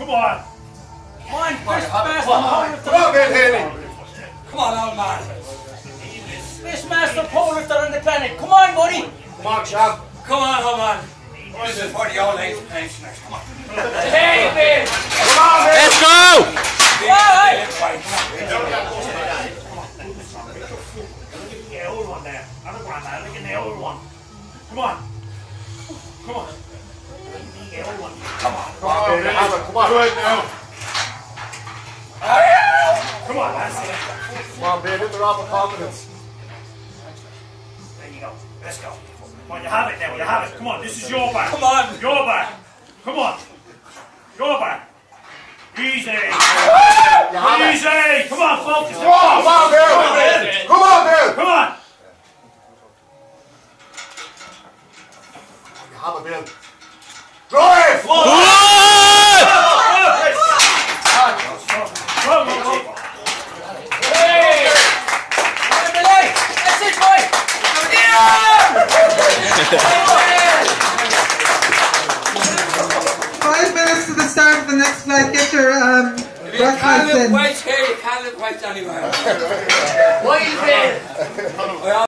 Come on. Come on, Fishmaster Come on, Ben Haley. Come on, old man. Fishmaster powerlifter on the planet. Come on, buddy. Come on, Sean. Come on, old man. This is for the old age pensioners. Come on. Hey, Ben. Come on, Ben. Let's go! The old one there. Not the grandma, look at the old one. Come on. Come on. The old one. Come on. Come on, Ben. Come on. Do it now. Come on, that's it. Come on, Ben. Hit the rock of confidence. There you go. Let's go. Come on, you have it now. You have it. Come on, this is your back. Come on. Your back. Come on. Your back. Easy. Easy. Come on, focus. Come on, Ben. Come on, Ben. Come on. You have it, Ben. Drive. Go, go, go. Hey! That's it, boy! Yeah! 5 minutes to the start of the next flight. Get your breakfast in. Wait here, you can't live right anywhere. What is it?